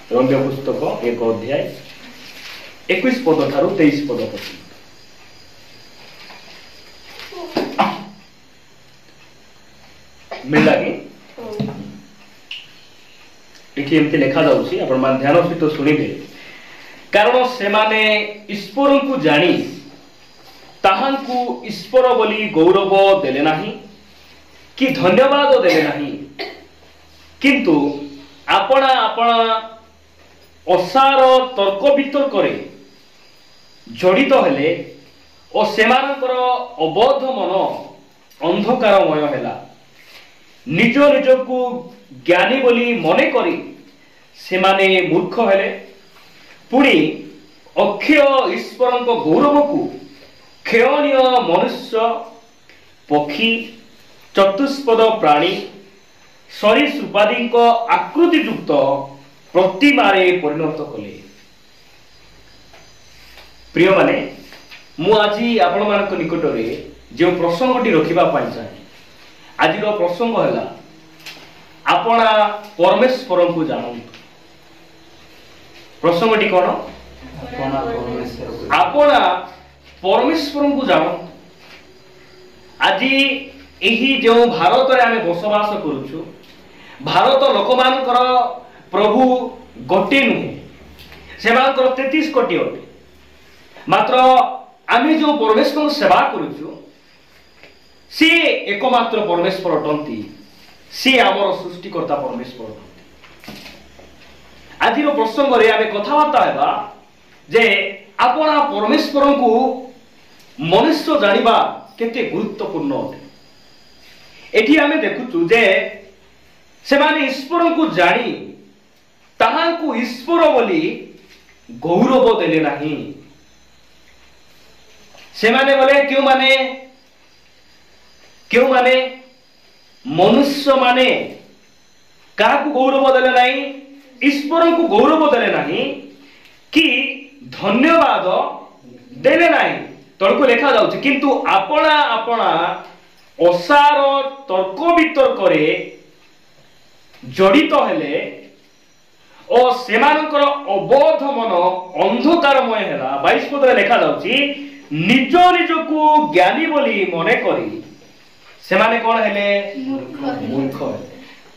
रम्य पुस्तक 1 अध्याय 21 पद ठारू 23 पद पर्यंत। मिलला कि एठी एमती लिखा जाउछि, आपण मान ध्यान सहित सुनिबे। कारण से माने ईश्वर को जानी ताहांकु ईश्वर बोली गौरव देले नाही कि धन्यवाद देले नाही, किंतु आपणा आपणा असार तर्क वितर्क जड़ित हेले और सेमानकर अबोध मन अंधकारमय हेला। निज निज को ज्ञानी बोली मने करी सेमाने मूर्ख हेले। पुणी अक्षय ईश्वर गौरव को क्षयणीय मनुष्य, पक्षी, चतुष्पद प्राणी, सरीसृपादी आकृति युक्त प्रतिमारे परिणत कले। प्रिय माने मु आज आपण मानक निकट रे जो प्रसंगटी रखिबा पाई चाहे। आज प्रसंग है आपणा परमेश्वर को जानतु। प्रसंगटी कौन? आपणा परमेश्वर को जानतु। आज यही जो भारत रे आमे बसवास करूछु, भारत लोक मानकर प्रभु गोटे नुहे, से 33 कोटी अटे। मात्र आमे जो परमेश्वर सेवा करूछु सी एकमात्र परमेश्वर अटंती, सी आमर सृष्टिकर्ता परमेश्वर अटंती। आज प्रसंग रे आमे कथाबार्ता हेबा जे आपणा परमेश्वर को मनुष्य जानिबा केते गुरुत्वपूर्ण अटे। एठी आमे देखुछु जे सेमाने ईश्वर को जानी ताहांकु ईश्वर बोली गौरव देले नाही। सेमाने बोले क्यों माने मनुष्य माने काकु गौरव देले नाही, ईश्वर को गौरव देले नाही कि धन्यवाद देले नाही। तळको लेखा जाउछि, किंतु आपणा आपणा असार तर्क वितर्क जड़ित हेले और सेमानकर अबोध मन अंधकारमय हेला। 22 पद लेखा जाउछि, निज निज को ज्ञानी बोली मने करी सेमाने कोन हेले? मूर्ख हेले।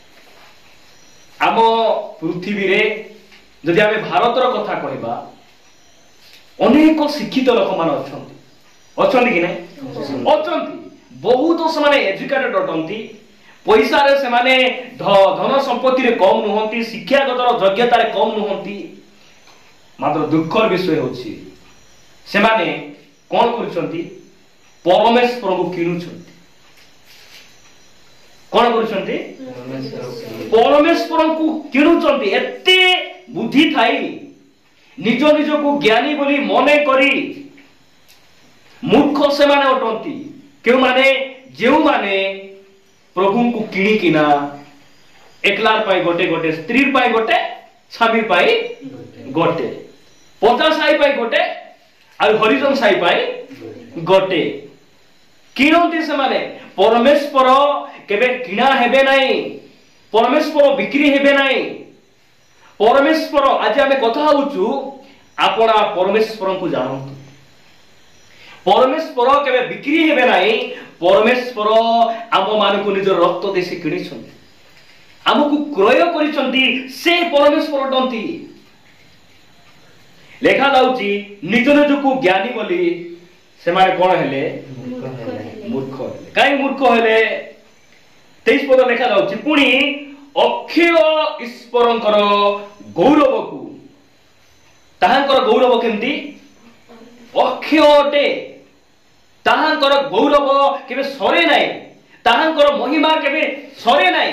आम पृथ्वी रे जदि आमे भारतर कथा कहबा अनेक शिक्षित लोक मान अछंती कि नै? अछंती। बहुत समाने एजुकेटेड अटंती, पैसा रे सेमाने धन संपत्ति रे कम नुहंती, शिक्षागत योग्यता रे कम नुहंती। मात्र दुखर विषय होछि सेमाने कोन करूछंती? परमेश्वर को किनुछंती। कोन करूछंती? परमेश्वर को किनुछंती। एते बुद्धि थाई निज निज को ज्ञानी बोली मने करी मूर्ख सेमाने अटंती। क्यों माने? जेउ माने प्रभु को किणी किना एकलार पाई गोटे गोटे, स्त्री पाई गोटे, स्वामी पाई गोटे, 50 साई पाई गोटे और हरिजन साई पाई गोटे किणती से माने। परमेश्वर केबे किणा हेबे नाही, परमेश्वर बिक्री हेबे नाही। परमेश्वर आज आमे कथा होचु आपणा परमेश्वर को जानतु। परमेश्वर केबे बिक्री हेबे नाही। परमेश्वर आम मान को निज रक्त देसी किणी छथि, आमको क्रय करिसंती, से परमेश्वर अटंती। लेखा जाउची निज निज को ज्ञानी बोली से माने कोन हेले? मूर्ख हेले। काई मूर्ख हेले? 23 पद लेखा जाउची, पुणी अक्षय ईश्वरंकर गौरव को ताहांकर गौरव केमती? अक्षय अटे। ताहांकर गौरव केबे सरे नाही, ताहांकर महिमा केबे सरे नाही।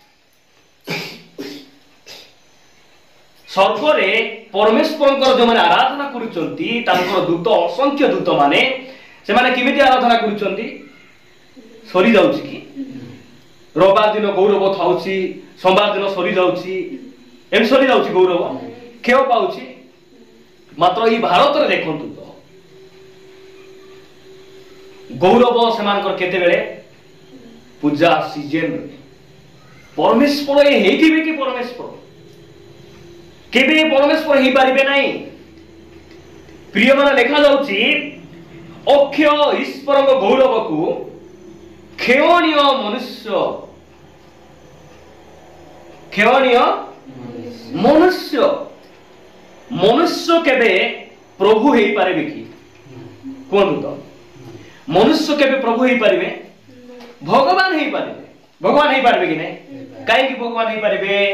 स्वर्ग रे परमेश्वरंकर जो माने आराधना करूचंती तांकर दूत, असंख्य दूत माने से माने किमिति आराधना करूचंती? सरी जाउची कि रविवार दिन गौरव थाउची, सोमवार दिन सरी जाउची, एम सरी जाउची गौरव केव पाउची। मात्र ई भारत रे देखंतु तो गौरव सेमानकर केते बेले पूजा सीजन परमेश्वर हेथिबे कि परमेश्वर केबे परमेश्वर ही पारिबे नहीं। प्रिय मन लेखा जाउची अक्षय ईश्वर गौरव को खेवणीय मनुष्य मनुष्य केबे प्रभु ही पारिबे कि कहतु तो मनुष्य केबे प्रभु ही पारिबे भगवान ही पारिबे कि नहीं कहीं भगवान ही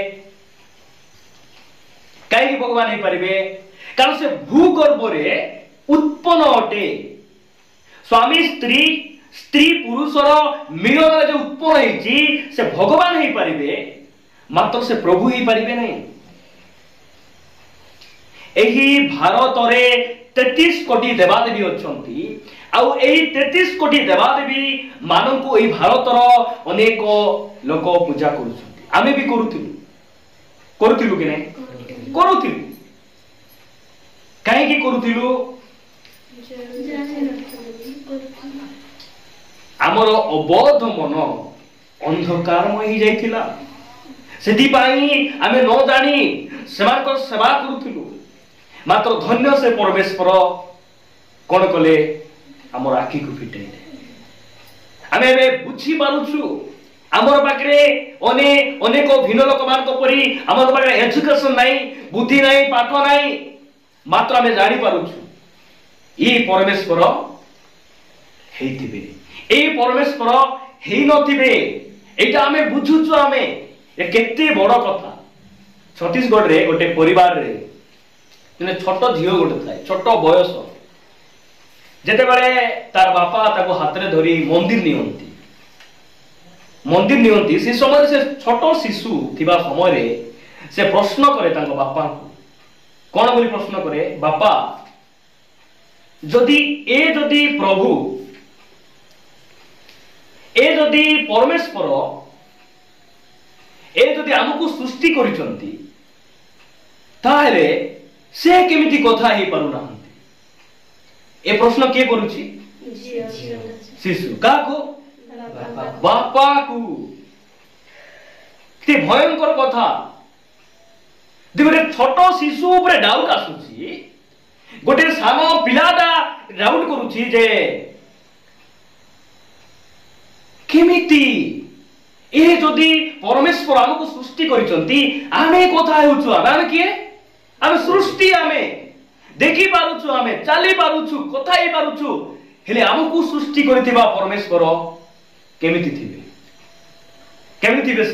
पारिबे कारण से भूगर्भ रे उत्पन्न अटे स्वामी स्त्री स्त्री पुरुषर मिलन जो उत्पन्न होईची से भगवान ही पारिबे मात्र से प्रभु ही पारिबे नहीं। एही भारत रे 33 कोटी देवादेवी अछंती आउ एही 33 कोटी देवादेवी माननकु एही भारतर अनेक लोक पूजा करूछंती आमे भी करूथिलु कि नहीं करूथिलु काहे कि करूथिलु आमर अबोध मन अंधकारमय ही जाइथिला सेति पाई आमे न जानी सेमानकर सेवा करूथिलु मात्र धन्य से परमेश्वर कोन कले आमर आखि को फिटेले आमे बे बुझी पारुछु आमर पाकरे अनेक भिन्न लोक मान को परी आमर पाकरे एजुकेशन नाही बुद्धि नाही पाठ नाही मात्र आमे जानि पारुछु ई परमेश्वर हेइतिबे ए परमेश्वर हेइ नथिबे एटा आमे बुझुछु आमे ए केते बड़ कथा। छत्तीसगढ़ रे गोटे परिवार रे ने छोट झियो गोटे थाए छोट बयस जेते बेले तार बापा ताको हाथ रे धरी मंदिर नियंती से समय से छोट शिशु थिबा समय रे से प्रश्न करे ताको बापा को कोन बोली प्रश्न करे बापा जदि प्रभु जदि परमेश्वर जदि हमको सृष्टि करिसंती ताहेले से केमिति कथा ही पारु नाहंती ए प्रश्न के करूची शिशु का को बापा को ते भयंकर कथा दिबरे छोट शिशु ऊपर डाउट आसुची गोटे सानो पिलाटा डाउट करूची जे केमिति ए जदि परमेश्वर हमको सृष्टि करिसंती आमे कथा हेउछु आमे किए आमे सृष्टि आमे देखि पारुछु आमे चाली पारुछु कथा ही पारुछु हेले हमको सृष्टि करिथिबा परमेश्वर केमिति थिबे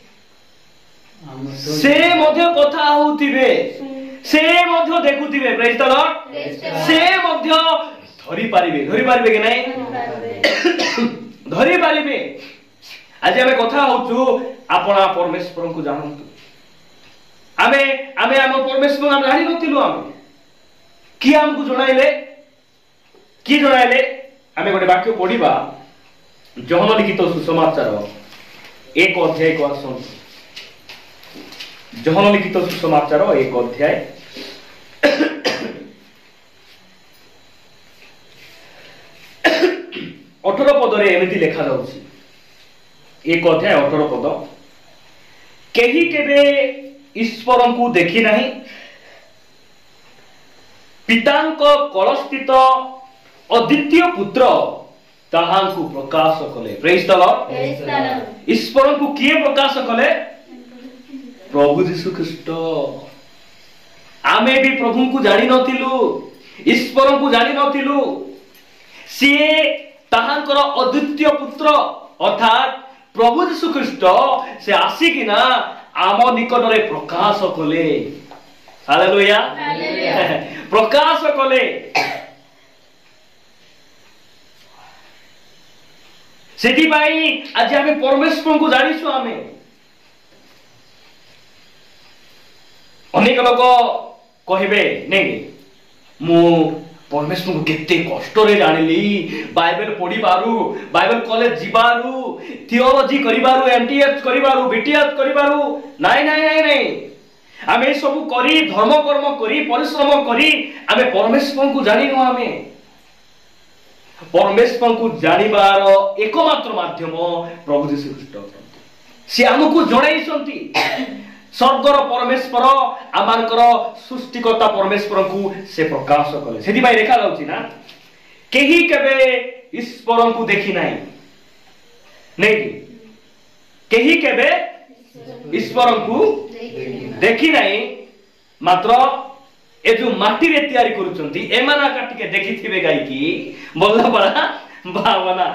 से मध्य कथा होउथिबे से मध्य देखुथिबे प्रेज द लॉर्ड से मध्य धरि पारिबे कि नहीं धरि पारिबे। आज आमे कथा होछु आपना परमेश्वर को जानंतु आमे आम परमेश्वर हम जानि नथिलु आमे कि हमको जणाइले आमे गोटे वाक्य पढिबा जोहन लिखित सुसमाचार 1 अध्याय को आसन जोहन लिखित सुसमाचार 1 अध्याय 18 पद रे एमिति लेखा जाउछि 1 अध्याय 18 पद केही केबे ईश्वर को देखि नाही पितांको कलस्थित अद्वितीय पुत्र ताहांकु प्रकाश कले प्रेज द लॉर्ड ईश्वर को किए प्रकाश कले प्रभु यीशु ख्रीष्ट आमे भी प्रभु को जानि नथिलु ईश्वर को जानि नथिलु से ताहांकर अद्वितीय पुत्र अर्थात प्रभु यीशु ख्रीष्ट से आसिकिना आम निकट रे प्रकाश कले हालेलुया प्रकाश कले सेति भाई आज हमें परमेश्वर को जानिछु आमे अनेक लोग कहबे नै मु परमेश्वर को केते कष्ट रे जानिली बाइबल पढी बारू बाइबल कॉलेज जिबारू थियोलॉजी करिबारू एमटीएच करिबारू बीटीएच करिबारू नाही आमे सब करी धर्म कर्म करी परिश्रम करी आमे परमेश्वर को जानिनो आमे परमेश्वर को जानिबार एकमात्र माध्यम प्रभु यीशु ख्रीष्ट से हमको जणाइसंती स्वर्गर परमेश्वर आमानकर सृष्टिकर्ता परमेश्वर को से प्रकाश कले सेति भाई रेखा जाउछि ना केही केबे ईश्वर को देखि नाही नहीं केही केबे ईश्वर को देखि नाही मात्र ए जो माटी रे तयारी करूचंती एमाना काटिके देखिथिबे गाई की बोलला बड़ा भावना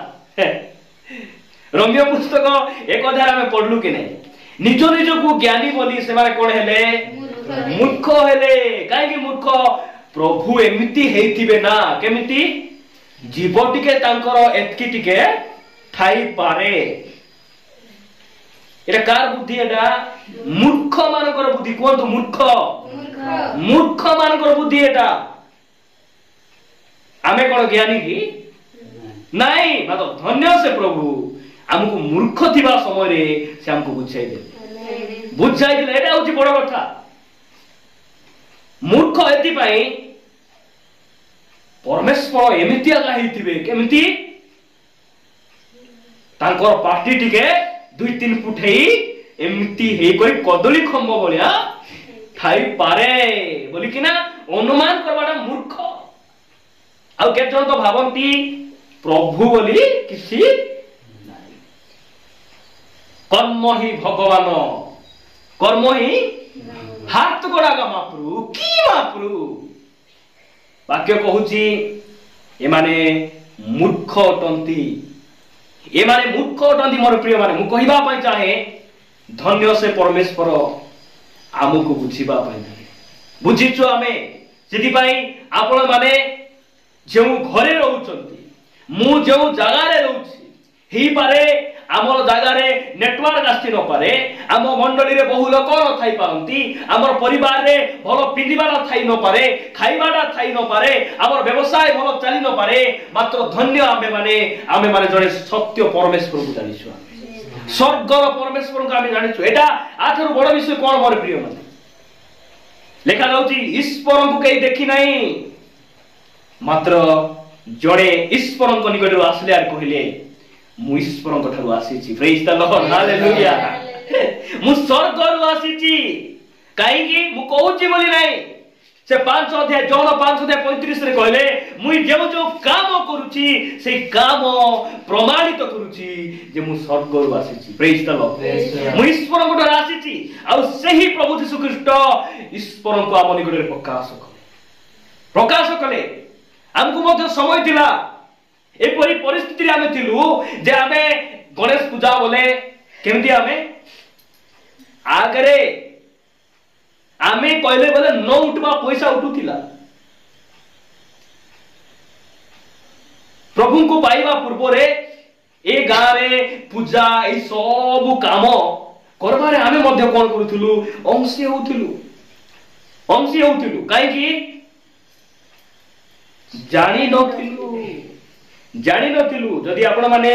रम्य पुस्तक एक अध्याय में पढ़लु कि नहीं निज निज को ज्ञानी बोली से माने कोन हेले मूर्ख हेले काहे कि मूर्ख प्रभु एमिति हेतिबे ना केमिति जीव टिके तांकर एतकी टिके ठाई पारे एटा कार बुद्धि एटा मूर्ख मानकर बुद्धि कोन मूर्ख मूर्ख मानकर बुद्धि एटा आमे कोन ज्ञानी की नहीं मतलब धन्य से प्रभु हमको मूर्ख थिबा समय रे से हमको बुझाई दे एटा होची बड़ कथा मूर्ख एति पई परमेश्वर एमितिया गाहिथिबे केमिति तांकर पार्टी टिके 2-3 फुटेई एमिति हे कोई कदली खंभ बलिया ठाई पारे बोली कि ना अनुमान करबाटा मूर्ख आ केत जन तो भावंती प्रभु बोली किसी कर्म ही भगवान कर्म ही हाथ गोड़ागा महाप्रभु की महाप्रभु वाक्य कहूची एमाने मूर्ख अटंती एमाने मूर्ख अटंती मोर प्रिय माने मु कहिबा पई चाहे धन्य से परमेश्वर आमको बुझिबा पई बुझिचो आमे सेति पई आपण माने जो घरे रहउचंती मु जो जगह रे रहउची ही पारे आमर जगह रे नेटवर्क आसी न पारे आम मंडली रे बहु लोक न थाई पारंती आमर परिवार रे भलो पिंदिबार थाई न पारे खाइबाटा थाई न पारे आमर व्यवसाय भलो चली न पारे मात्र धन्य आमे माने जने सत्य परमेश्वर को जानिछु स्वर्गर परमेश्वर को आमे जानिछु एटा आठर बड़ विषय कोन मोर प्रिय माने लेखा जाउची ईश्वर को केई देखि नाही मात्र जड़े ईश्वर निकट आसले आर कहले मु ईश्वर ठारू आसी प्रेज द लॉर्ड हालेलुया मु स्वर्ग आसी काई की मु कहूची बोली नाही से 5 अध्याय जौन 5 अध्याय 35 रे कहले मु जो काम करूची से काम प्रमाणित करूची जे मु स्वर्ग आसी प्रेज द लॉर्ड मु ईश्वर ठारू आसी आ सही प्रभु यीशु ख्रीष्ट ईश्वर को आम निकट प्रकाश कले हमको मध्य समय थिला एपरी परिस्थिति रे आमे थिलु जे आमे गणेश पूजा बोले केमती आमे आगरे आमे कहले बोले न उठवा पैसा उठुथिला प्रभु को पाइबा पूर्व रे ए गां रे पूजा ए सब काम करबारे आमे मध्य कोन करूथिलु अंशी होउथिलु काई की जानी नथिलु जदि आपण माने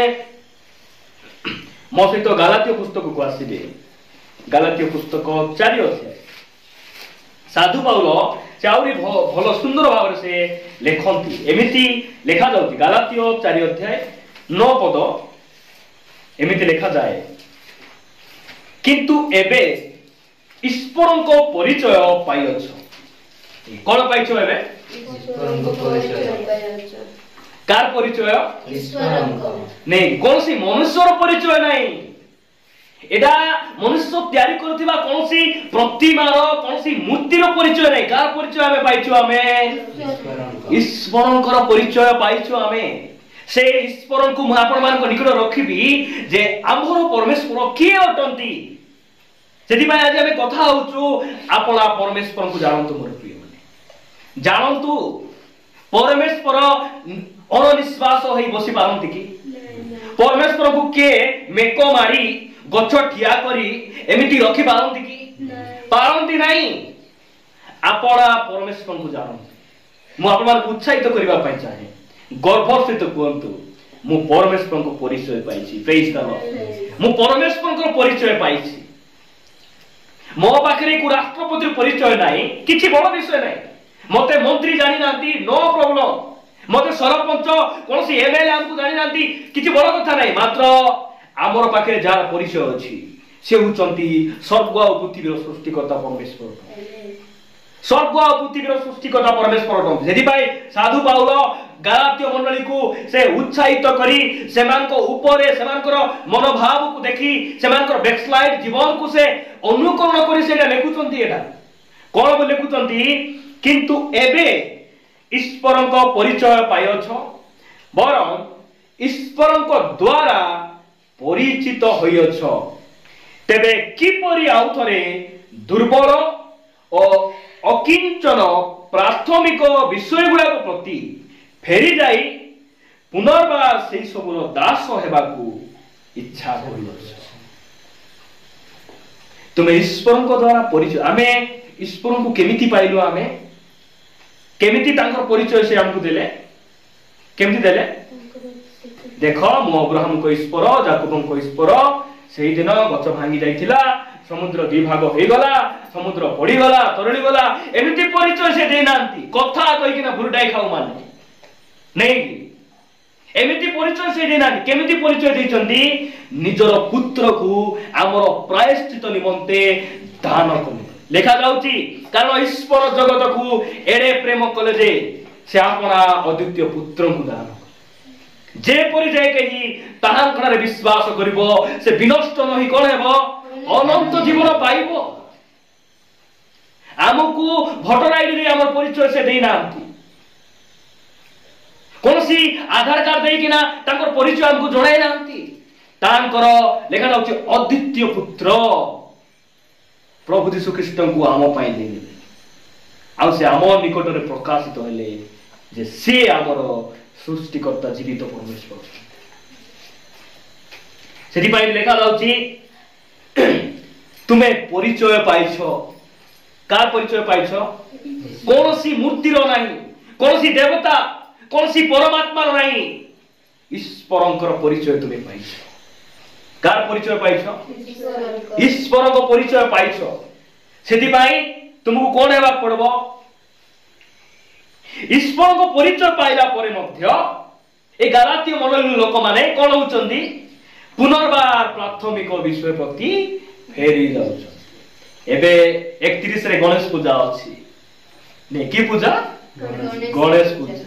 मो सहित गलातीय पुस्तक को आसीबे गलातीय पुस्तक 4 अध्याय साधु पाउल चाउरी भलो सुंदर भाव से लेखंती एमिति लेखा जाउती गलातीय 4 अध्याय 9 पद एमिति लेखा जाए किंतु एबे ईश्वर को परिचय पाइछ कोन पाइछ एबे कार परिचय नहीं कौन सी मनुष्यर परिचय नहीं एटा मनुष्य तैयारी करथिबा कौन सी प्रतिमार कौन सी मूर्तिर परिचय नहीं कार परिचय हमें पाइछु हमें ईश्वरंकर परिचय पाइछु हमें से ईश्वर को आपण मान को निकट रखिबी जे आमर परमेश्वर के अटंती सेति भाई आज हमें कथा होछु आपला परमेश्वर को जानंतु मोर प्रिय माने जानंतु परमेश्वर अनिश्वास होई बसी पारंती की परमेश्वर को के मेको मारी गछ ठिया करी एमिति रखि पारंती की पारंती नहीं आपड़ा परमेश्वर को जानंती मु आपण मान उत्साहित करबा पई चाहे गर्व सहित कहंतु मु परमेश्वर को परिचय पाइछि प्रेज द लॉर्ड मु परमेश्वर को परिचय पाइछि मो पाखरे को राष्ट्रपति परिचय नाही किछि बड़ विषय नाही मते मंत्री जानि नांती नो प्रॉब्लम मते सरपंच कोनसी एमएलए हमकु जानि नांती किछि बड़ कथा नाही मात्र आमर पाखरे जार परिचय अछि से होचंती स्वर्ग और पृथ्वीर सृष्टिकर्ता परमेश्वर स्वर्ग और पृथ्वीर सृष्टिकर्ता परमेश्वर जदि साधु पाउल गालात्य मंडली को से उत्साहित करी सेमानको ऊपरे सेमानकर मनोभाव को देखी सेमानकर बैकस्लाइड जीवन को से अनुकरण करी सेटा लेखुचंती एटा कोन बो लेखुचंती किंतु एबे ईश्वरको परिचय पाइछ बरं ईश्वरको द्वारा परिचित होइछ तेबे किपरि आउथरे दुर्बल और अकिंचन प्राथमिक विषय गुड़ा प्रति फेरी जाई पुनर्बार से सबुर दास हेबाकू इच्छा होइछ तुम ईश्वर को द्वारा परिचय आमे ईश्वर को केमिति पाइलु आमे केमिति तांकर परिचय से हमकु देले केमिति देले देखो मो अब्राहम को ईश्वर याकूब को ईश्वर सेही दिन गछ भांगी जाइथिला समुद्र दुई भाग हो गला समुद्र पड़ी गला तरड़ी गला एमिति परिचय से देनांती कथा कहि किना भुरडाई खाऊ माने नहीं एमिति परिचय से देनांती केमिति परिचय दैचंती निजर पुत्र को हमर प्रायश्चित निमंते दान करले लेखा जाउची कारण ईश्वर जगत को एडे प्रेम कले जे से आपना अद्वितीय पुत्र को दान जे परिचय कही ताहांकरे विश्वास करिवो से विनष्ट नही कोन हेबो अनंत जीवन पाइबो आमको भोटर आईडी रे हमर परिचय से देई नांती कोनसी आधार कार्ड देई किना तांकर परिचय हमको जणाई नांती तांकर लेखा जाउची अद्वितीय पुत्र प्रभु यीशु ख्रीष्ट को आम पाई देले आ से आम निकट रे प्रकाशित हेले जे से हमर सृष्टिकर्ता जीवित परमेश्वर सेठी पाई लेखा जाउची तुम्हें परिचय पाइछ कार परिचय पाइछ कोनसी मूर्तिर नाही कोनसी देवता कोनसी परमात्मा नाही ईश्वरंकर परिचय तुम्हें पाइछ कार परिचय पाइछ ईश्वर को परिचय पाइछ सेठी पाई तुमको कोन हेबा पड़बो ईश्वर को परिचय पाइला परे मध्य ए गालातीय मंडली लोक माने कोन होचंदी पुनर्बार प्राथमिक विषय प्रति फेरी जाउछ एबे 31 रे गणेश पूजा अछि ने की पूजा गणेश पूजा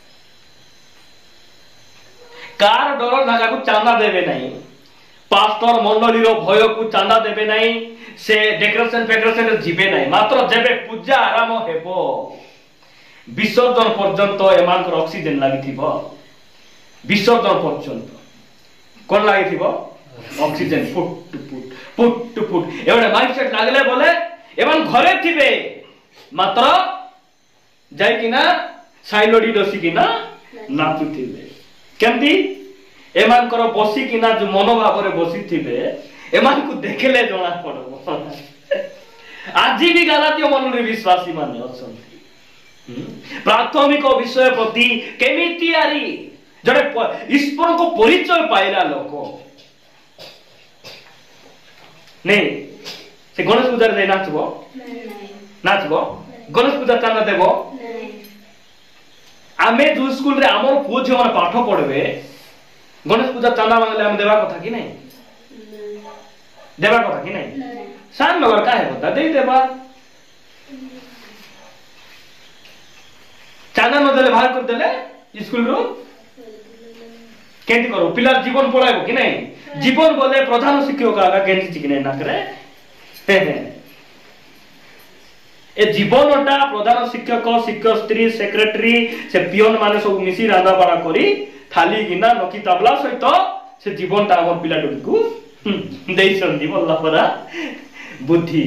कार डर नागा को चांदा देबे नहीं पास्टर मंडली रो भय को चांदा देबे नहीं से डेकोरेशन जीवे नहीं मात्र जेबे पूजा आराम हेबो विसर्जन पर्यंत एमानकर ऑक्सीजन लागिथिबो विसर्जन पर्यंत कोन लागिथिबो ऑक्सीजन फुट टू फुट एवढे माइंडसेट लागले बोले एमान घरे थिबे मात्र जाय किना साइलोडी डसी किना नाचुथिबे केमती एमानकर बसी किना जो मनोभाव रे बसी थिबे एमान को देखले जणा पड़ो आज भी गालातीय मनरे विश्वासी माने अछंती प्राथमिक विषय प्रति केमिति आरी जड़े ईश्वर को परिचय पाइला लोक नहीं से गणेश पूजा रे नाचबो नाचबो गणेश पूजा चांदा देबो आमे जो स्कूल रे हमर पुओ जे माने पाठ पढबे गणेश पूजा चांदा मांगले हम देबा कथा कि नहीं देबा कथा कि नहीं सान नगर का है बता दे देबा चांदा न देले बाहर कर देले स्कूल रो केंति करो पिला जीवन पळाइबो कि नहीं जीवन बोले प्रधान शिक्षक आगा केंति कि नहीं ना करे ए जीवनटा प्रधान शिक्षक शिक्षक स्त्री सेक्रेटरी से पियन माने सब मिसी रांदा बाड़ा करी थाली गिना नकी तबला सहित से जीवनटा हमर पिला डुकू देइछन बोलला परा बुद्धि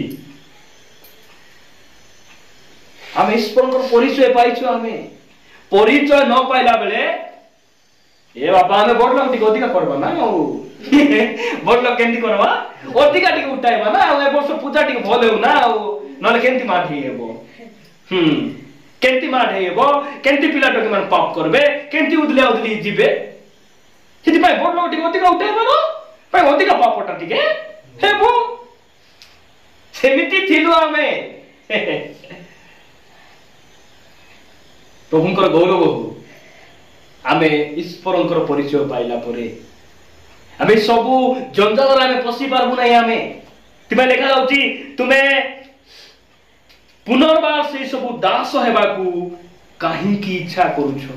हम ईश्वर को परिचय पाइछु हमें परिचय न पाइला बेले ए बाबा हमें बोर्ड लग दिको अधिका करबा ना ओ बोर्ड लग केंती करबा अधिका टिक उठाइबा ना ए वर्ष पूजा टिक भलेउ ना ओ नले केंती माठी हेबो केंती माठी हेबो केंती पिला टके मन पाप करबे केंती उदले जिबे सेति पाइ बोर्ड लग टिक अधिका उठाइबा ना पाइ अधिका पापटा टिके हेबो सेमिति थिलु हमें प्रभुंकर गौरव हो आमे ईश्वरंकर परिचय पाइला परे आमे सब जंजाल आमे पसी पारबु नै आमे तुम्हें लिखा जाउची तुम्हें पुनर्बार से सब दास हेबाकू कहीं की इच्छा करूछो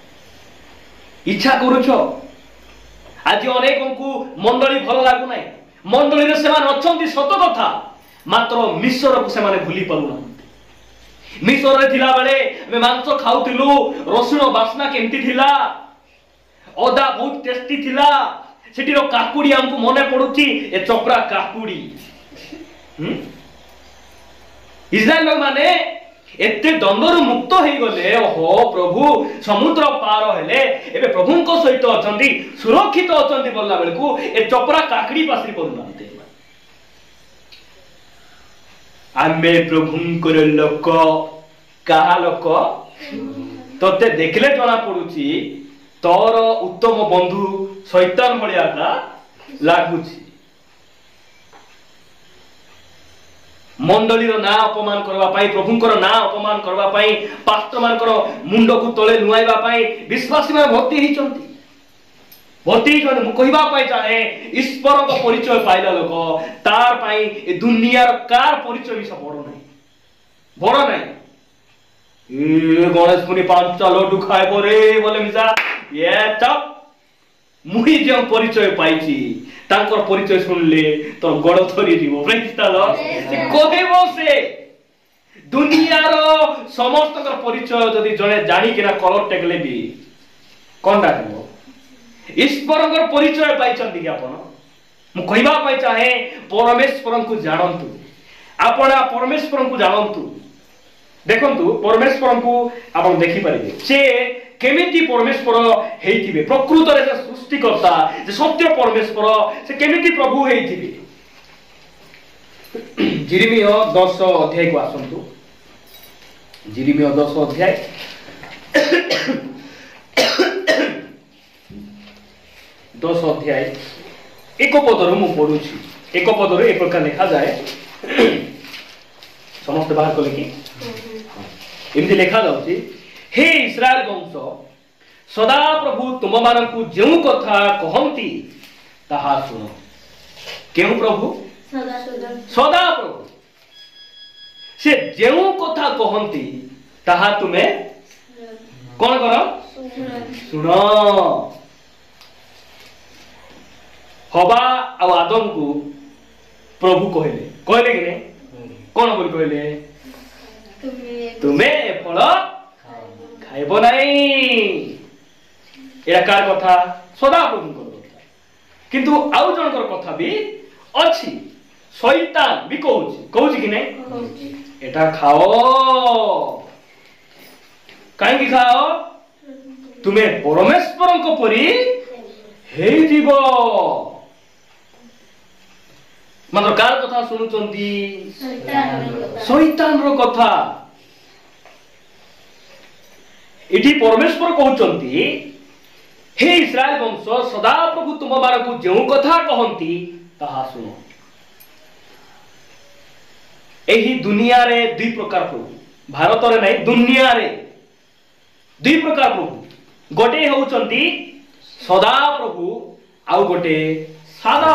आज अनेक को मंडली भल लागू ना मंडली रे सेमान अछंती सत कथा मात्र मिश्र को सेमाने भूली पारुना मिश्र रे थिला बेले मैं मांस खाउतिलु रसुण बासना केमती थिला अदा बहुत टेस्टी थिला सेठी रो काकुड़ी हमको मने पडुची ए चोपरा काकुड़ी इस्राएल लोग माने एते दंडर मुक्त हो गले ओहो प्रभु समुद्र पार हेले एबे प्रभु को सहित अछंती सुरक्षित अछंती बोलला बेले को ए चोपरा काकड़ी पासरी पडुनाते आमे प्रभुंकर लोक कहा लोक तोते देखले जना पडुची तोर उत्तम बंधु शैतान भलिया का लागुची मंडली ना अपमान करवा पाई प्रभुंकर ना अपमान करवा पाई पास्टर मानकर मुंड को तले नुआइबा पाई विश्वासी में भक्ति ही मु कहबा पाई चाहे ईश्वर को परिचय पाइला लोक तार पाई ए दुनिया रो कार परिचय भी सब बड़ नहीं ए गणेश मुनि 5 लड्डू खाए परे बोले मिसा ये चप मुही जो परिचय पाइची तांकर परिचय सुनले तो गड़ थरी जीवो प्रेस्ताल से कहबो से दुनिया रो समस्त कर परिचय जदी जने जानी किना कलर टेकले भी कोन डाकबो ईश्वर कर परिचय पाइचंती कि आपण मु कहबा पाई चाहे परमेश्वर को जानंतु आपण परमेश्वर को जानंतु देखंतु परमेश्वर को आपण देखि परिबे से केमिति परमेश्वर हेइथिबे प्रकृत रे से सृष्टिकर्ता जे सत्य परमेश्वर से केमिति प्रभु हेइथिबे जिरिमिया 10 अध्याय को आसंतु जिरिमिया 10 अध्याय 10 अध्याय एक पदरु मु पढुछि एक पदरु एक प्रकार लिखा जाए समस्त बाहर को लिखि एमति लिखा जाउछि हे इस्राएल वंश सदा प्रभु तुम मानकु जो कथा कहंती ताहा सुनो केउ प्रभु सदा प्रभु से जो कथा कहंती ताहा तुमे कोन करो सुनो हवा आ आदम को प्रभु कहले कहले कि नहीं कोन बोल कहले तुम्हें फल खाइबो नहीं एरा कार कथा सदा प्रभु कथा किंतु आउ जनकर कथा भी अछि शैतान भी कहूची कि नहीं एटा खाओ काहे खाओ तुम्हें परमेश्वर को परी हे जीवो मात्र कार कथा सुनुचंती शैतान रो कथा इठी परमेश्वर कहउचंती हे इस्राएल वंश सदा प्रभु तुम मानकु जो कथा कहंती ताहा सुनो एही दुनिया रे दुई प्रकार प्रभु भारत रे नहीं दुनिया रे दुई प्रकार प्रभु गोटे होउचंती सदा प्रभु आउ गोटे सादा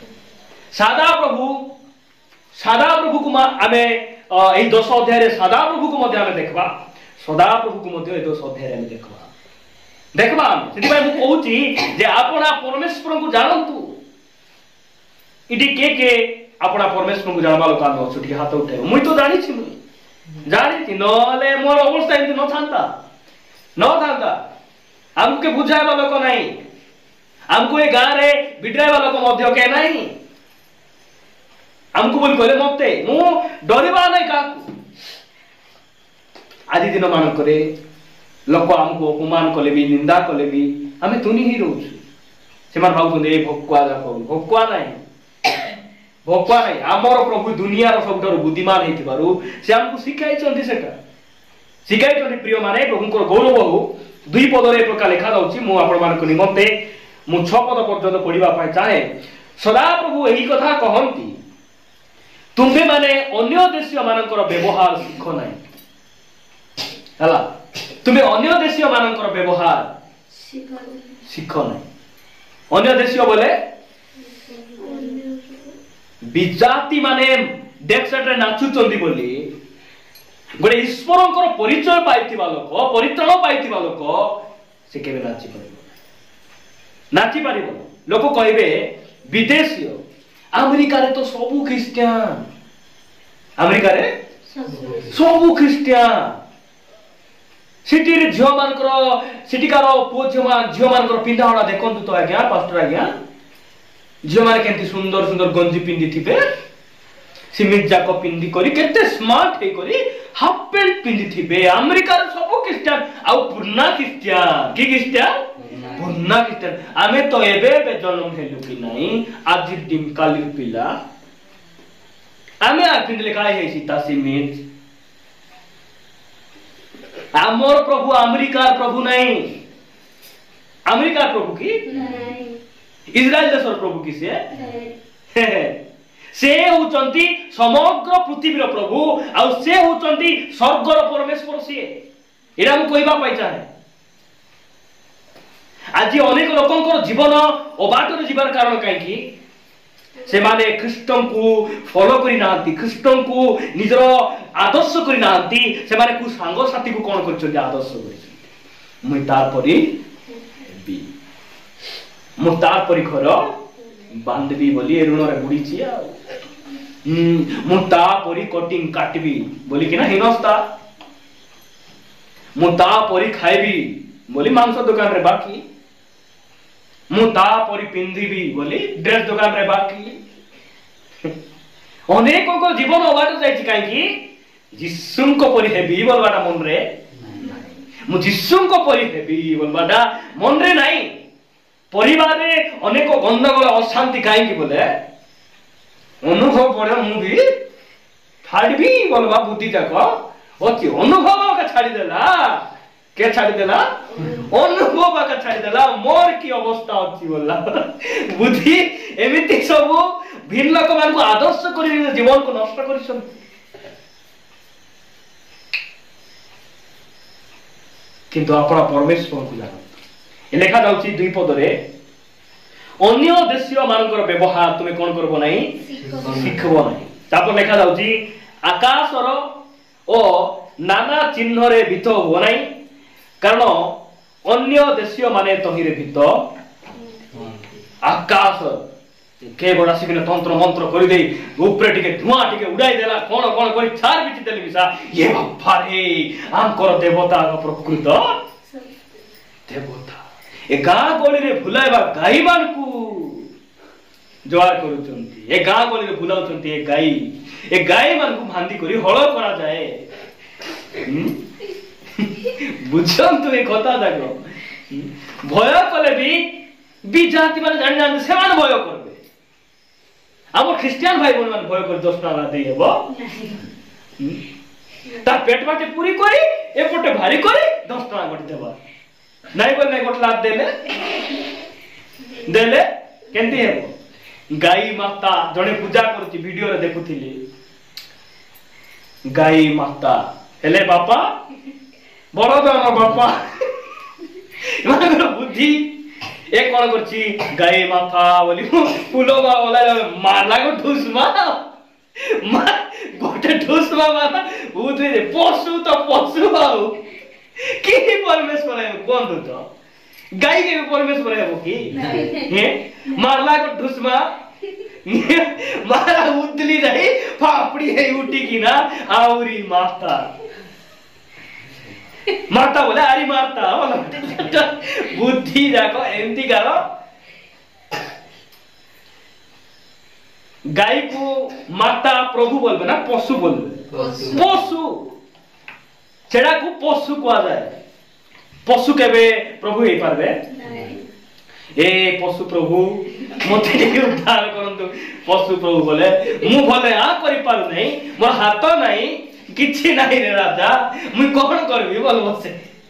प्रभु को आमे एही 10 अध्याय रे सादा प्रभु को मध्ये आमे देखबा सदा प्रभु को मध्ये एही 10 अध्याय रे आमे देखबा सेति भाई मु कहूची जे आपना परमेश्वर को जानंतु इडी के आपना परमेश्वर को जानबा लोक आमे छुटी हाथ उठे मुई तो जानि छी नले मोर अवस्था एंती न थांता हमके बुझाइबा लोक नहीं हमको ए गां रे बिड्राइबा लोक मध्ये के नहीं हमको बोल कहले मते मु डरिबा नहीं काकू आदि दिन मान करे लोक हमको अपमान कले भी निंदा कले भी हमें तुनी ही रहू से मार भाउ ए भोकुआ जा कहू भोकुआ नहीं हमर प्रभु दुनिया रो सबटर बुद्धिमान हेतिबारु से हमको सिखाई चंदी प्रिय माने प्रभु को गौरव हो दुई पद रे प्रकार लिखा जाउची मु आपण मान को निमंते मु 6 पद पर्यंत पढिबा पाए चाहे सदा प्रभु एही कथा कहंती तुम्हे माने अन्य देशीय मानकर व्यवहार शिख नहीं हला तुम्हें अन्य देशीय मानकर व्यवहार शिख नहीं अन्य देशीय बोले विजाति माने डेक्सट्रे नाचुचंदी बोली गोटे ईश्वरंकर परिचय पाइथिबा लोक परित्राण पाइथिबा लोक से केबे नाची पारिबो लोक कहबे विदेशी अमेरिका रे तो सबु क्रिश्चियन अमेरिका रे सबु क्रिश्चियन सिटी रे झियो मानकर सिटीकार पुओ झियो मानकर पिंधावड़ा देखंतु तो आज्ञा पास्टर आज्ञा झियो माने केंति सुंदर सुंदर गंजी पिंदी थिबे सिमित जाक पिंदी करी केते स्मार्ट हे करी हाफ पैंट पिंदी थिबे अमेरिका रे सबु क्रिश्चियन आ पूर्णा क्रिश्चियन की क्रिश्चियन पूर्णा क्रिश्चियन आमे तो एबे जन्म हेलु कि नाही आज दिन काली पिला आमे आ पिंदले काय हेसी तासी मिट आमर प्रभु अमेरिका प्रभु नहीं अमेरिका प्रभु की नहीं इस्राएल देशर प्रभु की से होचंती समग्र पृथ्वीर प्रभु आ से होचंती स्वर्गर परमेश्वर से एरा मु कहबा पाई चाहे आज अनेक लोकंकर जीवन अबाटर जीवन कारण काई की से माने ख्रीष्टन को फॉलो करी नांती ख्रीष्टन को निजर आदर्श करी नांती से माने को सांग साथी को कोन करछन आदर्श करी मुई तार परी बी मु तार परी घर बांधबी बोली ऋण रे बुडीची आ मु ता परी कटिंग काटबी बोली कि ना हिनस्ता मु ता परी खाइबी बोली मांस दुकान रे बाकी मु ता परी पिंधिबी बोली ड्रेस दुकान रे बाकी अनेक को जीवन अबाट जाइछि काई कि जिसुम को परी हेबी बोलबाटा मन रे मु जिसुम को परी हेबी बोलबाटा मन रे नाही परिवार रे अनेक गंडगोल अशांति काई कि बोले अनुभव पड़े मु भी छाड़बी बोलबा बुद्धि जाक ओके अनुभव का छाड़ी देला के छाड़ी देला अनुभव का छाड़ी देला मोर की अवस्था अछि बोलला बुद्धि एमिति सब भिन्न लोक मान को आदर्श करी जीवन को नष्ट करिसन किंतु आपण परमेश्वर को जान ए लेखा जाउची दुई पद रे अन्य देशीय मानकर व्यवहार तुमे कोन करबो नाही सिखबो नाही तापर लेखा जाउची आकाशर ओ नाना चिन्ह रे भीत हो नाही कारण अन्य देशीय माने तहिरे भीत आकाश के बडा सिकने तंत्र मंत्र करि देई ऊपर टिके धुआं टिके उड़ाई देला कोन कोन करि छार बिछि देली मिसा ये बापा रे आमकर देवता प्रकृत देवता ए गाँ गली रे भुलाइबा गाई मान को जवार करूचंती ए गाँ गली रे भुलाउचंती ए गाई मान को भांदी करी हळ करा जाए बुझंतु ए कथा जागो भय कले भी जाति माने जानि जानि से मान भय करबे हम ख्रिस्टियन भाई बोन मान भय कर 10 टाका देई हेबो ता पेट बाटे पूरी करी ए पटे भारी करी 10 टाका गटी देबा नहीं बोल नहीं गोट लाभ देले देले केंती हेबो गाई माता जने पूजा करती वीडियो रे देखुथिली गाई माता हेले बापा बड़ दान बापा इमान बुद्धि ए कोन करछि गाई माता बोली फुलोबा ओला मारला गो ठुसमा गोटे ठुसमा माता बुद्धि पशु तो पशु आउ की परमेश्वर है कौन तो गाय के परमेश्वर है वो की हे मारला को ढुसमा मारा उतली रही फापड़ी है उठी की ना आउरी माता माता बोले अरे माता बोला बुद्धि जाको एमती करो गाय को माता प्रभु बोलबे ना पशु बोलबे पशु सेड़ा को पशु को जाए पशु केबे प्रभु हे पारबे ए पशु प्रभु मते के उद्धार करंतु पशु प्रभु बोले मु भले आ करि पारु नहीं मोर हाथ नहीं किछि नहीं रे राजा मु कोन करबी बोल बसे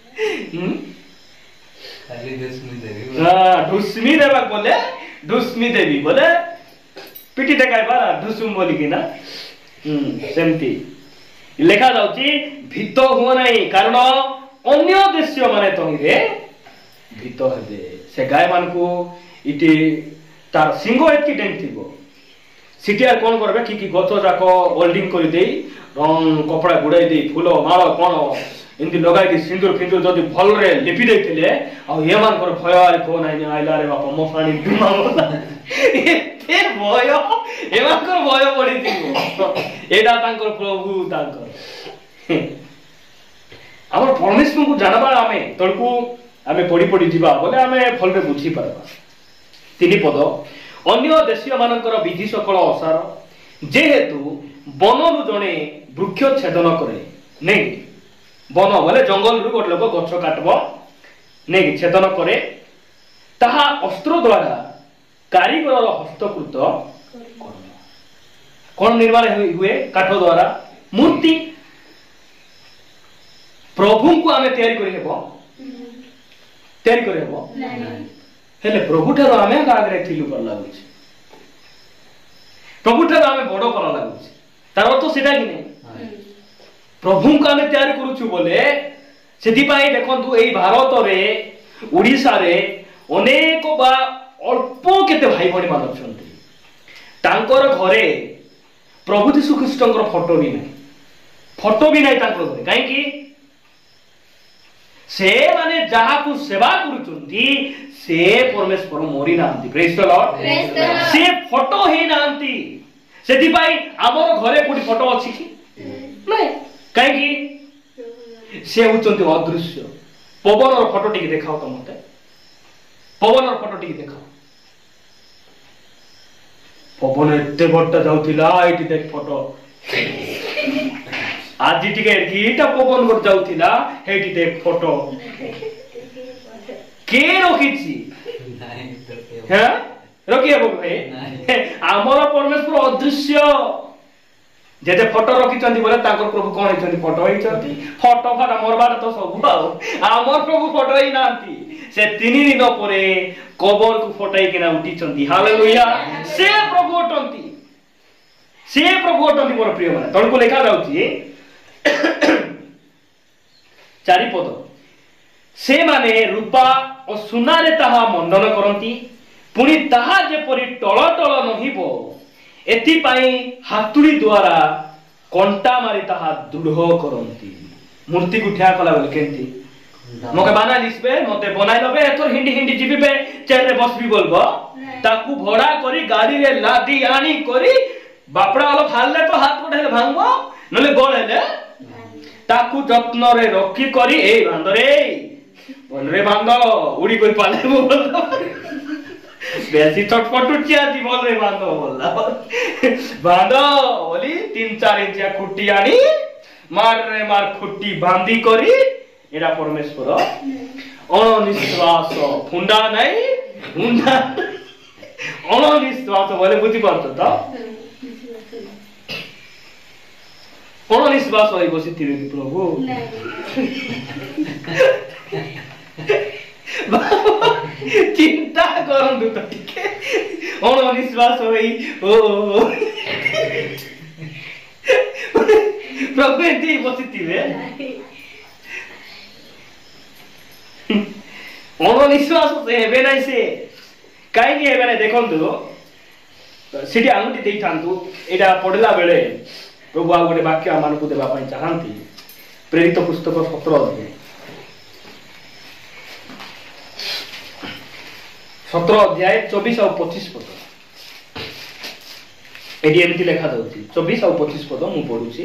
खाली ढुसमी देबी हां ढुसमी देबा बोले ढुसमी देबी बोले पिटी टकाय बारा ढुसुम बोली कि ना सेमती लेखा जाउची भीत हुआ नहीं कारण अन्य देशीय माने तहिरे भीत हेबे से गाय मान को इटी तार सिंह एति डेंथिबो सीटीआर कौन करबे कि गछ जाक होल्डिंग कर दे रंग कपड़ा गुड़ाई दे फूल माल कौन इनती लगाई सिंदूर फिंदूर जदि भल रे लिपि देथिले आ ये मान कर भय आरे कोन आइ आइला रे बापा मसाणी दुमा एते भय ए मान कर भय पड़ी दियो एडा तांकर प्रभु तांकर हमर परमेश्वर को जानबा आमे तळकू आमे पड़ी पड़ी जीवा बोले आमे भल रे बुझी परबा तीन पद अन्य देशीय मानकर विधि सकल असार जेहेतु बनरु जणे वृक्ष छेदन करे नै बन बोले जंगल रु गोटे लोक गछ काटबो नै छेदन करे ताहा अस्त्र द्वारा कारीगर हस्तकृत कौन निर्माण हुए काठ द्वारा मूर्ति प्रभु को आमे तैयारी करि हेबो तैयारी करि हेबो हेले प्रभु ठार आमे आगरे थिलु कर लागुछ प्रभु ठार आमे बड़ कर लागुछ तार अर्थ सेटा कि नै प्रभु को आमे तैयारी करूछु बोले सेति पाई देखंतु एई भारत रे ओडिसा रे अनेक बा अल्प केते भाई भणी मान अछंती तांकर घरे प्रभु यीशु ख्रीष्टंकर फोटो भी नै तांकर घरे काहे कि से माने जहा को सेवा करूचंती से परमेश्वर मरी नांती प्रेज द लॉर्ड से फोटो हे नांती सेति पाई हमर घरे कोठी फोटो अछि कि नै काहे कि से होचंती अदृश्य पवनर फोटो टिके देखाओ त मते पवनर फोटो टिके देखाओ पवन एते बड्डा जाउथिला एटी देख फोटो आज टिके एटा पवन कर जाउथिला हेटी देख फोटो के रखिछि हैं रखिए बो भाई हमर परमेश्वर अदृश्य जेते फोटो रखिचंती बोले ताकर प्रभु कोन हेचंती फोटो हेचंती फोटो फाटा मोरबार तो सब हमर प्रभु फोटो ही नांती से 3 दिन परे कबर को फोटाई केना उठिचंती हालेलुया से प्रभु अटंती मोर प्रिय माने तळको लेखा जाउची 4 पद से माने रूपा और सुना रे ताहा मंडन करंती पुनी ताहा जेपरि टळ टळ नहिबो एति पाई हातुड़ी द्वारा कंटा मारी ताहा दृढ़ करंती मूर्ति को ठिया कला बोल केंती मके बाना लिसबे मते बनाई लबे एथर हिंडी हिंडी जीबे चेयर रे बसबी बोलबो ताकू भड़ा करी गाड़ी रे लादी आनी करी बापड़ा वाला फालले तो हाथ उठेले भांगबो नले गोल हेले ताकू जत्न रे रखी करी ए बांदरे बोल रे बांदो उड़ी कोई पाले बोल बेसी चटपटुची आजी बोल रे बांदो बोलला बांदो बोली 3-4 इंचिया खुट्टी आनी मार रे मार खुट्टी बांधी करी एडा परमेश्वर अनिश्वास फुंडा नाही फुंडा अनिश्वास बोले बुझी पारतो तो अनिश्वास होई बसिथिबे कि प्रभु चिंता करंतु तो ठीक अनिश्वास होई ओ प्रभु एती बसिथिबे अनिश्वास से हेबे नै से काई कि हेबे नै देखंतु सिटी आंगुटी देई थांतु एटा पढला बेले प्रभु आ गोटे वाक्य आमान को देबा पई चाहंती प्रेरित पुस्तक 17 अध्याय 17 अध्याय 24 और 25 पद एडी एमती लेखा दउची 24 और 25 पद मु पढुची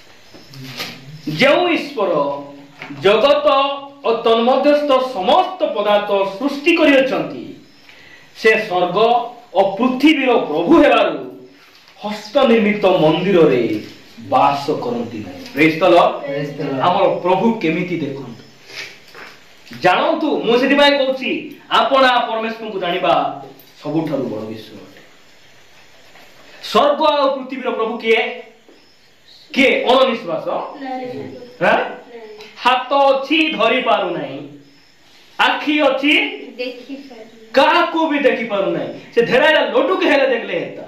जेउ ईश्वर जगत और तन्मध्यस्थ समस्त पदार्थ सृष्टि करियछंती से स्वर्ग और पृथ्वी रो प्रभु हेबारु हस्त निर्मित मंदिर रे वास करंती नै प्रेज द लॉर्ड हमर प्रभु केमिति देखंतु जानंतु मु सेति बाय कहूची आपना परमेश्वर को जानिबा सबुठारु बड़ विषय अटे स्वर्ग और पृथ्वी रो प्रभु के अनिश्वास हैं हाथ अछि धरि पारु नै आखी अछि देखि पारु का को भी देखि पारु नै से धेराला लोटू के हेले देखले हेता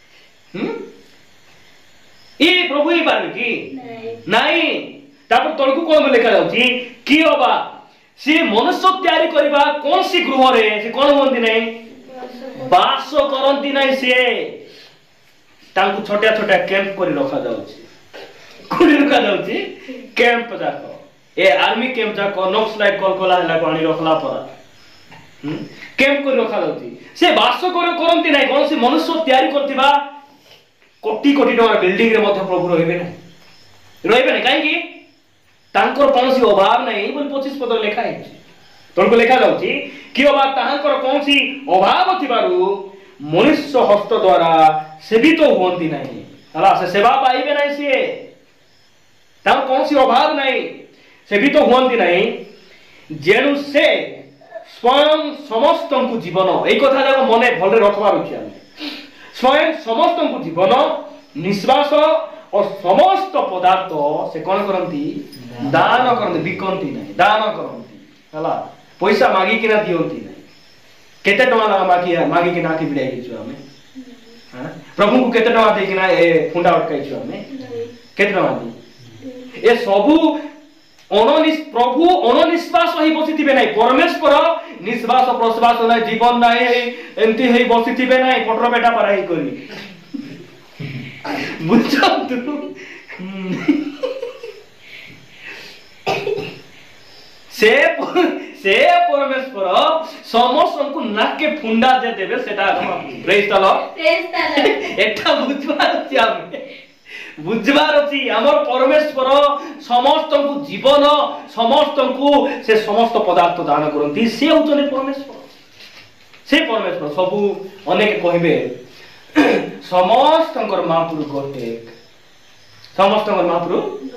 ए प्रभु ही पारबे कि नहीं तापर तळकू कोन लेखा जाउची कि होबा से मनुष्य तैयारी करबा कोन सी गृह रे से कोन होंदी नै वास करंती नै से तांकु छोटा छोटा कैंप कर रखा जाउची कोडी रखा जाउची कैंप जाको ए आर्मी कैंप जाको नक्सलाइट कलकला हला को आनी रखला पर कैंप कर रखा जाउची से बास करंती नाही कोन से मनुष्य तयारी करथिबा कोटी कोटी टका बिल्डिंग रे मध्ये प्रभु रहिबे नै काहे कि तांकर कोनसी अभाव नै बोल 25 पद लिखा है तनको लिखा जाउची कि अबा तांकर कोनसी अभाव थिबारु मनुष्य हस्त द्वारा सेवित होंती नहीं हला से सेवा पाइबे नै से तार कोनसी अभाव नै सेवित होंती नहीं जेनु से स्वयं समस्त को जीवन ए कथा जाक मने भले रखबार अछि हम स्वयं समस्त को जीवन निश्वास और समस्त पदार्थ से कोन करंती दान करंती बिकंती नहीं दान करंती हला पैसा मागी किना दियंती नहीं केते टका लगा मागी किना की बिडाई छु हमें हां प्रभु को केते टका दे किना ए फुंडा अटकाई छु हमें केते टका दी ए सबु प्रभु अनिश्वास ही बसिथिबे नै परमेश्वर निश्वास प्रश्वास नै जीवन नै एंती हे बसिथिबे नै पटर बेटा पराई करी बुझंतु से परमेश्वर समस्त को नाके फुंडा दे देबे सेटा प्रेज द लॉर्ड एटा बुझबार अछि हम बुझबार अछि हमर परमेश्वर समस्त को जीवन समस्त को से समस्त पदार्थ दान करंती से होचने परमेश्वर से परमेश्वर सबु अनेक कहिबे समस्तकर महापुरु गोटे समस्तकर महापुरु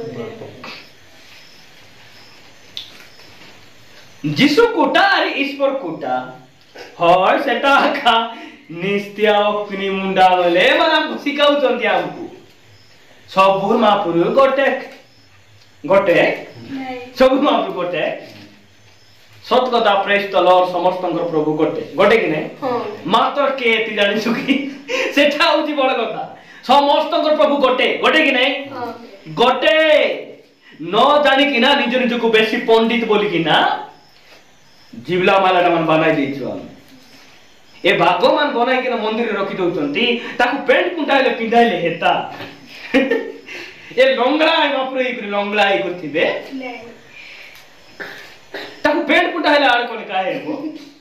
जिसु कोटा अरे ईश्वर कोटा हय सेटा का निस्त्या अग्नि मुंडा बोले माना सिखाउ चंती हमकु सबु महापुरु गोटे गोटे सबु महापुरु गोटे सत कथा प्रेज द लॉर्ड समस्तंकर प्रभु गोटे गोटे कि नै मात्र के एति जानि सुखी सेटा होची बड़ कथा समस्तंकर प्रभु गोटे गोटे कि नै गोटे न जानि कि ना निज निज को बेसी पंडित बोली कि ना जिबला मालाटा मन बनाई देछु हम ए भगवान बनाई के मंदिर रे रखी दउचंती ताकू पेंट कुंटाइले पिंधाइले हेता ए लंगड़ा है बापरे इकरी लंगड़ा है करथिबे ताकू पेंट कुंटाइले आड़ कोन काहे हो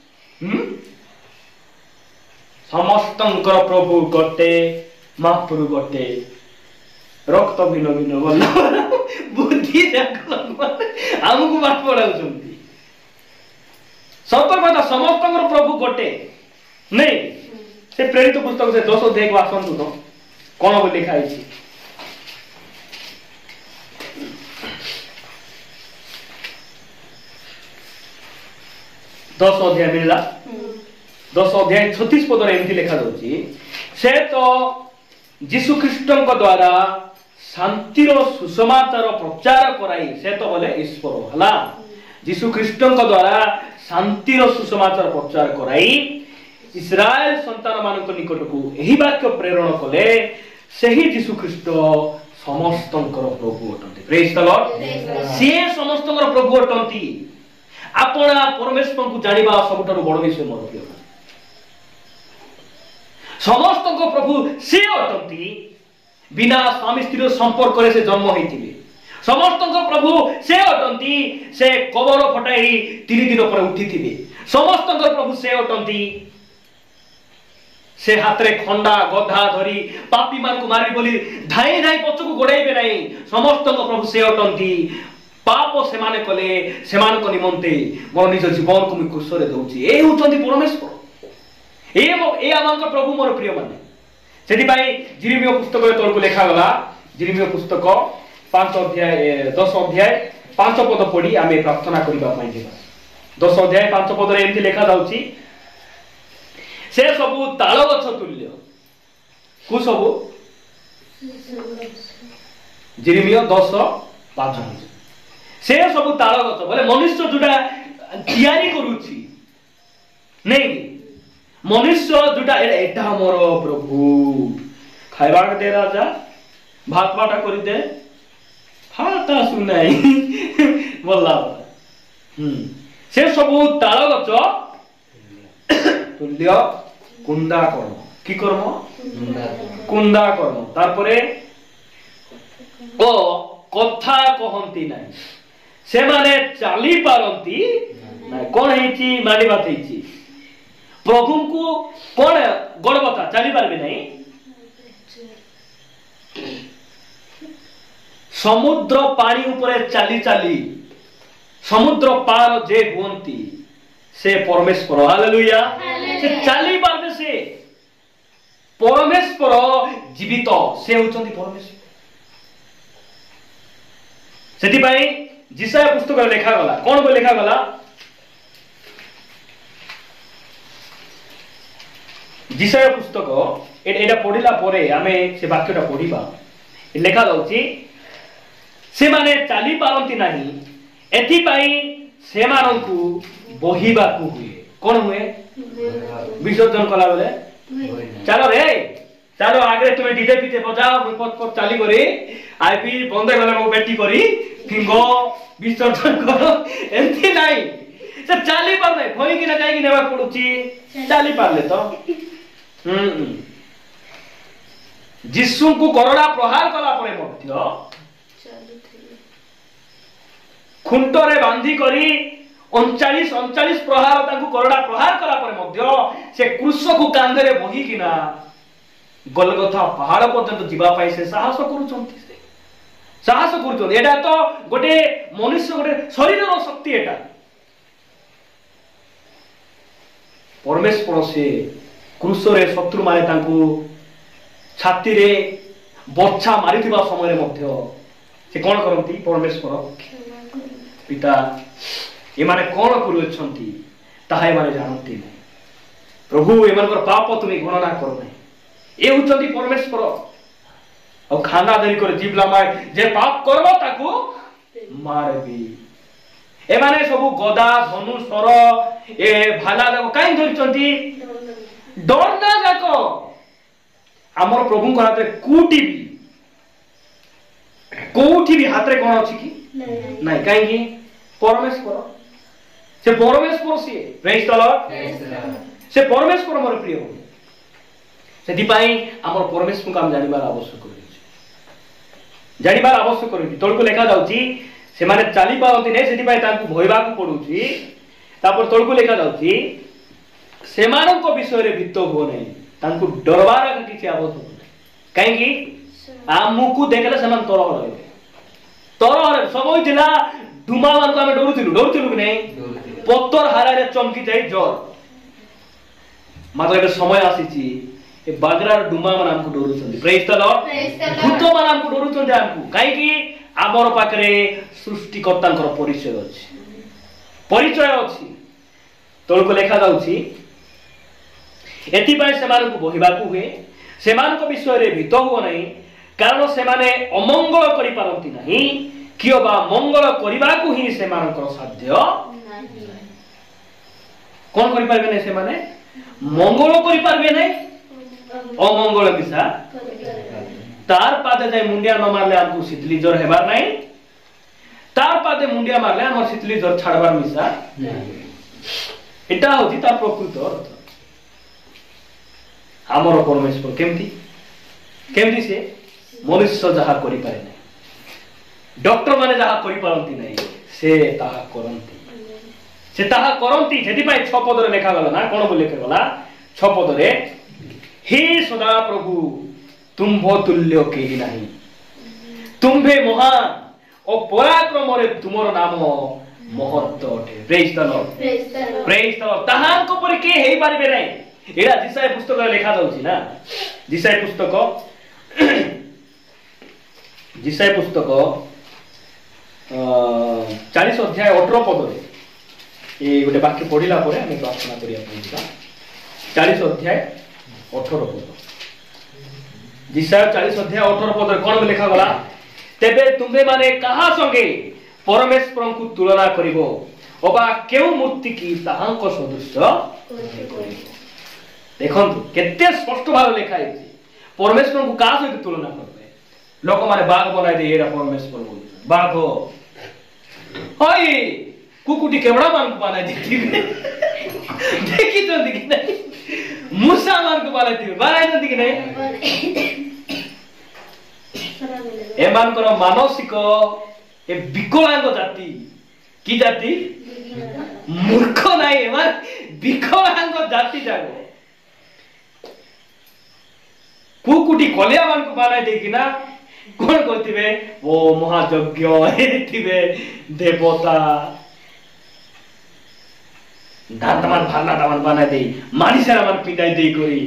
समस्तंकर प्रभु गोटे महाप्रभु गोटे रक्त भिन्न भिन्न बोल बुद्धि देखो हमकु बात पड़ाउचंती सतर्कता समस्तंकर प्रभु गोटे नहीं से प्रेरित पुस्तक से 200 देख वासंतु तो कोन बोल लिखा है 10 अध्याय मिलला 10 अध्याय 36 पद एमती लिखा जाउची से तो यीशु ख्रीष्टन को द्वारा शांतिर सुसमाचार प्रचार कराई से तो बोले ईश्वर हला यीशु ख्रीष्टन को द्वारा शांतिर सुसमाचार प्रचार कराई इस्राएल संतान मानक निकट को एही वाक्य प्रेरण कले सेही यीशु ख्रीष्ट समस्तंकर प्रभु अटंती प्रेज द लॉर्ड से समस्तंकर प्रभु अटंती आपना परमेश्वर को जानिबा सबठारु बड़ विषय मोर प्रिय समस्तंकर प्रभु से अटंती बिना स्वामी स्त्री संपर्क रे से जन्म होइतिबे समस्तंकर प्रभु से अटंती से कबर फटाई 3 दिन पर उठिथिबे समस्तंकर प्रभु से अटंती से हाथ रे खंडा गधा धरी पापी मान को मारी बोली धाई धाई पछकु गोड़ाइबे नाही समस्तंकर प्रभु से अटंती पाप से माने कले सेमान को निमंते मोर निज जीवन को मि कुशरे दउची ए होचंती परमेश्वर ए आमांकर प्रभु मोर प्रिय माने सेति भाई जिरिमियो पुस्तक तोर को लेखा गला जिरिमियो पुस्तक 5 अध्याय 10 अध्याय 5 पद पढ़ी आमे प्रार्थना करिबा पई जेबा 10 अध्याय 5 पद रे एमति लेखा जाउची से सबु ताळ गछ तुल्य को सबु जिरिमियो 10:5 से सबु ताळ गछ बोले मनुष्य जुडा तयारी करूची नहीं मनुष्य जुडा एटा मोर प्रभु खाइबा दे राजा भात बाटा करि दे हाता सुनाई बोला से सबु ताळ गछ तुल्य कुंडा कोन कि कर्म कुंदा कर्म तारपरे ओ कथा कहंती नाही से माने चाली पारंती नाही कोन हेची मानी बात हेची प्रभु को कोन गणवता चाली पारबे नाही समुद्र पानी ऊपर चाली चाली समुद्र पार जे हुंती से परमेश्वर हालेलुया से चाली पारबे से परमेश्वर जीवित से होचंती परमेश्वर सेति भाई जिसाया पुस्तक लेखा गला कोन को लेखा गला जिसाया पुस्तक एटा पढिला परे आमे से वाक्यटा पढिबा लेखा जाउची से माने चाली पारंती नाही एथि पाई से मानकु बहिबा को हुए कोन हुए विसर्जन कला बेले चलो रे चलो आगे तुम डीजे पीछे बजाओ मुई पत पत चाली करी आईपी बंद गले मो बेटी करी फिंगो विसर्जन करो एंती नाही से चाली पार नाही भई कि ना जाई कि नेबा पडुची चाली पारले तो जिसु को करोड़ा प्रहार कला परे मध्य खुंटरे बांधी करी 39 प्रहार ताकू करोड़ा प्रहार कला परे मध्य से क्रूस को कांधरे बही किना गलगथा पहाड़ पर्यंत जीवा पाई से साहस करूचंती से साहस करूचंती एटा तो गोटे मनुष्य गोटे शरीरर शक्ति एटा परमेश्वर से क्रूस रे शत्रु माने ताकू छाती रे बच्चा मारिथिबा समय रे मध्य से कोन करंती परमेश्वर पिता ए माने कोन करूछंती ताहाय माने जानंती नै प्रभु एमनकर पाप तुमी गणना करो नै ए उचंती परमेश्वर और खाना देरी करे जीवला माय जे पाप करबो ताकू मारबी ए माने सब गदा धनु सर ए भाला जाको काई धरिचंती डरना जाको हमर प्रभु को हाथ रे कोठी भी हाथ रे कोन अछि कि नहीं काई कि परमेश्वर से परमेश्वर से प्रेज द लॉर्ड से परमेश्वर मोर प्रिय हो सेति पाई हमर परमेश्वर को हम जानिबार आवश्यक करिछि जानिबार आवश्यक करिछि तोल को लेखा जाउछि से माने चाली पावती नै सेति पाई तांकु भयबा को पडुछि तापर तोल को लेखा जाउछि से मानक विषय रे भीत हो नै तांकु डरबार किछि आवश्यक नै काई कि आमुकु देखले समान तोर रहबे तोर समय दिला डुमा मान को हम डरुथिलु कि नै पत्तर हारा रे चमकी जाई जोर मात्र समय आसीछि ए बागरार डुमा मान हमकु डरुछन्ती प्रेज द लॉर्ड भूत मान हमकु डरुछन्ती हमकु काई कि आमर पाकरे सृष्टिकर्तांकर परिचय अछि तोल को लेखा जाउछि एति पाई से मानकु बहिबाकू हुए से मानक विषय रे भीत हो नै कारण से माने अमंगल करि पारंती नाही कियो बा मंगल करिबाकू ही से मानकर साध्य नाही कोन करि पारबे नै से माने मंगल करि पारबे नै अमंगल बिसा तार पादे जाय मुंडिया न मारले हमकु शीतली ज्वर हेबार नै तार पादे मुंडिया मारले हमर शीतली ज्वर छाड़बार मिसा नहीं एटा होती तार प्रकृत अर्थ हमर परमेश्वर केमती से मनुष्य जहा करि पारे नै डॉक्टर माने जहा करि पारंती नै से ताहा करंती जेति पाई 6 पद रे लेखा गला ना कोन बोले के गला 6 पद रे हे सदा प्रभु तुम्भो तुल्य केहि नाही तुम्भे महान और पराक्रम रे तुमरो नाम महत्व अटे प्रेज द लॉर्ड ताहां को पर के हेई पारबे नै एडा जिसाय पुस्तक रे लेखा जाउछि ना जिसाय पुस्तक 40 अध्याय 18 पद रे ए गोटे वाक्य पढिला परे हम प्रार्थना करिया पहुंचबा 40 अध्याय 18 पद जिसाय 40 अध्याय 18 पद रे कोन लेखा गला तेबे तुमे माने कहा संगे परमेश्वर को तुलना करिवो ओबा केउ मूर्ति की ताहां को सदृश देखंतु केते स्पष्ट भाव लेखा है परमेश्वर को का सहित तुलना करबे लोक माने बाघ बनाई दे एरा परमेश्वर बोल बाघ ओय कुकुटी केवड़ा मान को बनाई दे देखि तो देखि नहीं मूसा मान को बानाई कि नहीं एमान करो मानसिक ए विकलांग जाति की जाति मूर्ख नहीं एमान विकलांग जाति जागो कुकुटी कलिया मान को बानाई देगी ना कौन करथिबे ओ महायज्ञ हेथिबे देवता दांतमान भाला दामान बानाई दे मानिसरा मान पिटाई दे करी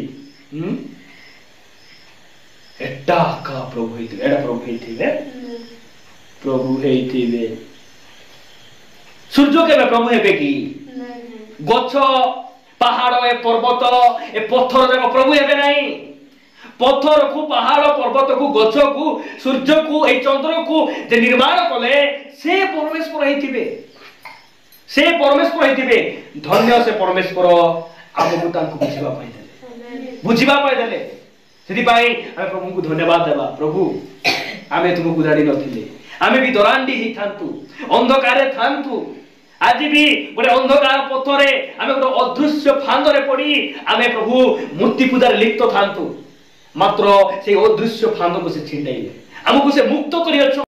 एटा का प्रभु हेथिबे एटा प्रभु हेथिबे प्रभु हेथिबे सूर्य के प्रभु हेबे की गछ पहाड़ ए पर्वत ए पत्थर जाक प्रभु हेबे नहीं पत्थर को पहाड़ पर्वत को गछ को सूर्य को ए चंद्र को जे निर्माण कले से परमेश्वर हेथिबे से परमेश्वर हेथिबे धन्य से परमेश्वर आमको तांको बुझिबा पाई देले सेति पाई हम प्रभु को धन्यवाद देबा प्रभु आमे तुमको जानि नथिले आमे भी दरांडी ही थांतु अंधकारे थांतु आज भी गोटे अंधकार पथरे आमे गोटे अदृश्य फांदरे पड़ी आमे प्रभु मूर्ति पूजा लिप्त थांतु मात्र से अदृश्य फांद को से छिंडाइले हमको से मुक्त करियो।